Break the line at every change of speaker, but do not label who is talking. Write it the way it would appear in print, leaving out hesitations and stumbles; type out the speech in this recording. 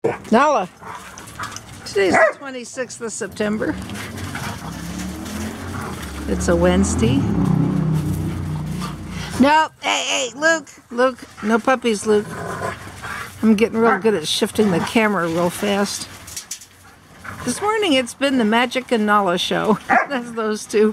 Nala. Today's the 26th of September. It's a Wednesday. No, hey, Luke, no puppies, Luke. I'm getting real good at shifting the camera real fast. This morning it's been the Majik and Nala show. That's those two.